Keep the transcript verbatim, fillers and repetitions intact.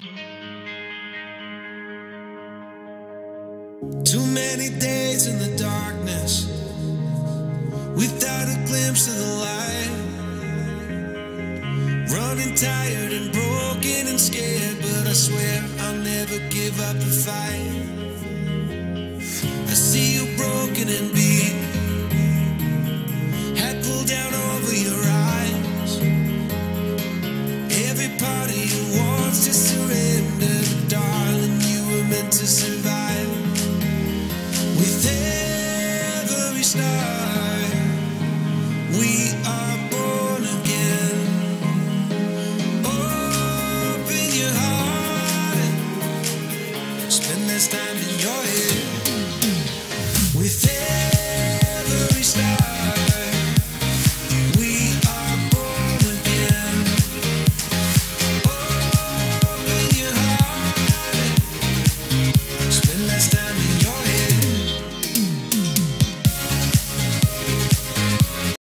Too many days in the darkness without a glimpse of the light. Running tired and broken and scared, but I swear I'll never give up the fight. I see you broken and beat, head pulled down over your eyes.